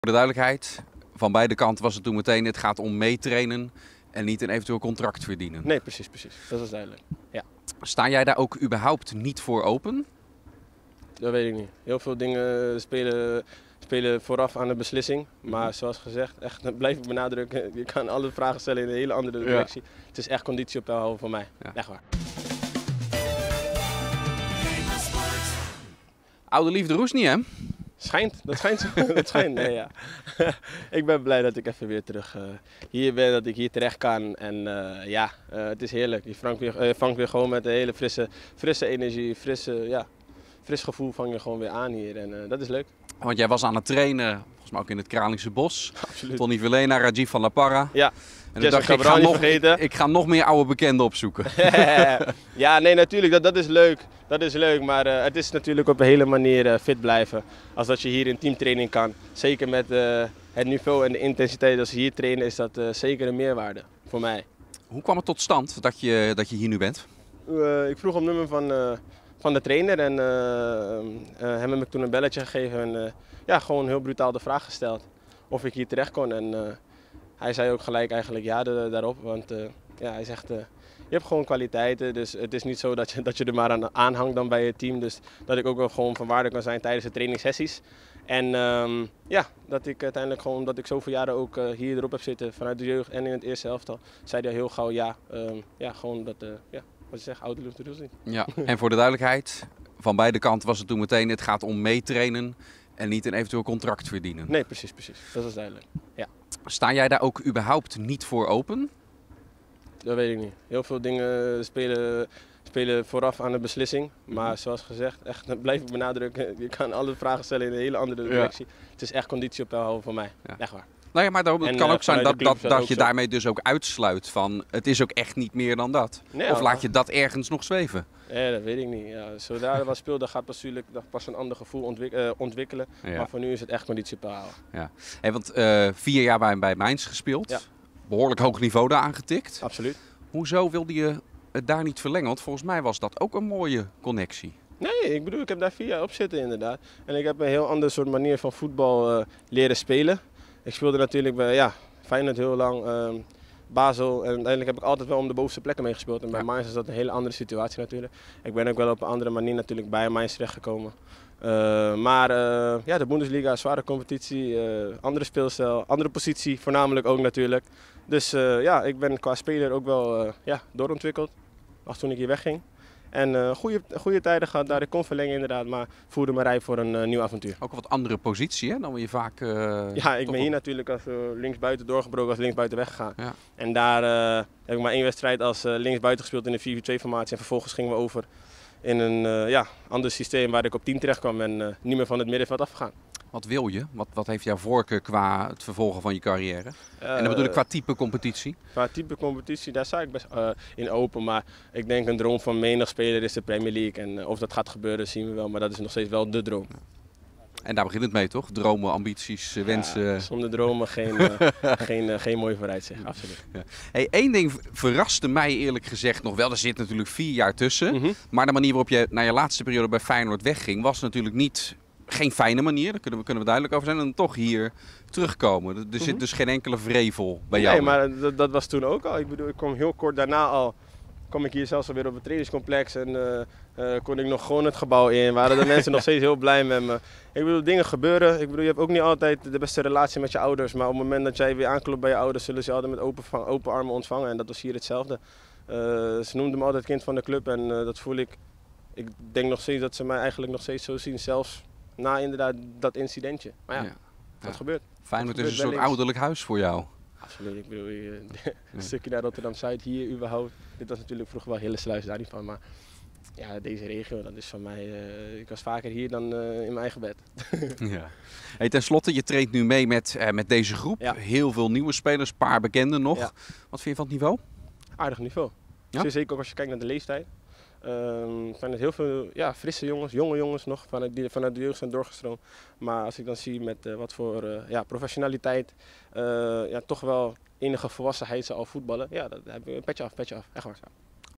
Voor de duidelijkheid, van beide kanten was het toen meteen, het gaat om meetrainen en niet een eventueel contract verdienen. Nee, precies. Dat is duidelijk. Ja. Sta jij daar ook überhaupt niet voor open? Dat weet ik niet. Heel veel dingen spelen vooraf aan de beslissing. Maar zoals gezegd, echt, blijf ik benadrukken, je kan alle vragen stellen in een hele andere directie. Ja. Het is echt conditie op peil houden voor mij. Ja. Echt waar. Oude liefde roest niet, hè? Dat schijnt zo. Dat schijnt, nee, ja. Ik ben blij dat ik even weer terug hier ben, dat ik hier terecht kan. En het is heerlijk. Je vangt weer gewoon met een hele frisse energie, fris gevoel vang je gewoon weer aan hier. En dat is leuk. Want jij was aan het trainen, volgens mij ook in het Kralingse Bos. Absoluut. Tony Verlena, Rajiv van La Parra. Ja. En ik dacht, ik ga nog meer oude bekenden opzoeken. Ja, nee, natuurlijk, dat is leuk. Dat is leuk, maar het is natuurlijk op een hele manier fit blijven. Als dat je hier in teamtraining kan. Zeker met het niveau en de intensiteit als je hier trainen, is dat zeker een meerwaarde voor mij. Hoe kwam het tot stand dat je hier nu bent? Ik vroeg om nummer van de trainer en hem heb ik toen een belletje gegeven en gewoon heel brutaal de vraag gesteld of ik hier terecht kon. En hij zei ook gelijk eigenlijk ja daarop, want hij zegt je hebt gewoon kwaliteiten, dus het is niet zo dat je er maar aan aanhangt dan bij je team. Dus dat ik ook wel gewoon van waarde kan zijn tijdens de trainingssessies. En dat ik uiteindelijk gewoon, omdat ik zoveel jaren ook hier erop heb zitten vanuit de jeugd en in het eerste elftal, zei hij heel gauw gewoon dat, wat je zegt, oude liefde roest niet. Ja, en voor de duidelijkheid, van beide kanten was het toen meteen, het gaat om meetrainen en niet een eventueel contract verdienen. Nee, precies. Dat is duidelijk. Ja. Sta jij daar ook überhaupt niet voor open? Dat weet ik niet. Heel veel dingen spelen vooraf aan de beslissing. Maar zoals gezegd, echt, blijf ik benadrukken, je kan alle vragen stellen in een hele andere directie. Ja. Het is echt conditie op peil houden voor mij. Ja. Echt waar. Nou ja, maar het kan ook zijn dat je daarmee dus ook uitsluit van het is ook echt niet meer dan dat. Nee, of laat je dat ergens nog zweven? Nee, dat weet ik niet. Ja, zodra er wat speelt, dan gaat pas een ander gevoel ontwikkelen. Ja. Maar voor nu is het echt conditie op peil houden. Ja. Hey, want 4 jaar bij Mainz gespeeld. Ja. Behoorlijk hoog niveau daar aangetikt. Absoluut. Hoezo wilde je het daar niet verlengen? Want volgens mij was dat ook een mooie connectie. Nee, ik heb daar 4 jaar op zitten inderdaad. En ik heb een heel ander soort manier van voetbal leren spelen. Ik speelde natuurlijk bij Feyenoord heel lang, Basel en uiteindelijk heb ik altijd wel om de bovenste plekken meegespeeld. En bij Mainz is dat een hele andere situatie natuurlijk. Ik ben ook wel op een andere manier natuurlijk bij Mainz terechtgekomen. De Bundesliga, zware competitie, andere speelstijl, andere positie voornamelijk ook natuurlijk. Dus ik ben qua speler ook wel doorontwikkeld, als toen ik hier wegging. En goede tijden gehad daar, ik kon verlengen inderdaad, maar voerde me rijp voor een nieuw avontuur. Ook een wat andere positie hè, dan je vaak... ik ben hier natuurlijk als linksbuiten doorgebroken, als linksbuiten weggegaan. Ja. En daar heb ik maar 1 wedstrijd als linksbuiten gespeeld in de 4-4-2 formatie en vervolgens gingen we over in een ander systeem waar ik op 10 terecht kwam en niet meer van het middenveld afgegaan. Wat wil je? Wat heeft jouw voorkeur qua het vervolgen van je carrière? En dan bedoel ik qua type competitie? Qua type competitie, daar sta ik best in open. Maar ik denk een droom van menig speler is de Premier League. En of dat gaat gebeuren zien we wel, maar dat is nog steeds wel de droom. En daar begint het mee toch? Dromen, ambities, wensen? Zonder dromen geen mooi vooruitzicht, absoluut. Ja. Hey, 1 ding verraste mij eerlijk gezegd nog wel. Er zit natuurlijk 4 jaar tussen. Maar de manier waarop je naar je laatste periode bij Feyenoord wegging was natuurlijk geen fijne manier, daar kunnen we duidelijk over zijn. En toch hier terugkomen. Er zit dus geen enkele vrevel bij jou. Nee, maar dat was toen ook al. Ik bedoel, ik kwam heel kort daarna kwam ik hier zelfs alweer op het trainingscomplex en kon ik nog gewoon het gebouw in. Waren de mensen nog steeds heel blij met me. Ik bedoel, dingen gebeuren. Ik bedoel, je hebt ook niet altijd de beste relatie met je ouders. Maar op het moment dat jij weer aanklopt bij je ouders, zullen ze je altijd met open armen ontvangen. En dat was hier hetzelfde. Ze noemden me altijd kind van de club en dat voel ik. Ik denk nog steeds dat ze mij eigenlijk nog steeds zo zien, zelfs na inderdaad dat incidentje. Maar wat gebeurt? Feyenoord is een soort ouderlijk huis voor jou. Absoluut. Ik bedoel, een stukje naar Rotterdam-Zuid hier überhaupt. Dit was natuurlijk vroeger wel Hillesluis, daar niet van. Maar ja, deze regio, dat is van mij. Ik was vaker hier dan in mijn eigen bed. Ja. Hey, ten slotte, je traint nu mee met deze groep. Ja. Heel veel nieuwe spelers, een paar bekenden nog. Ja. Wat vind je van het niveau? Aardig niveau. Ja? Zeker ook als je kijkt naar de leeftijd. Zijn er heel veel frisse jongens, jonge jongens nog die vanuit de jeugd zijn doorgestroomd. Maar als ik dan zie met wat voor professionaliteit, toch wel enige volwassenheid ze al voetballen, dat heb ik een petje af, echt waar.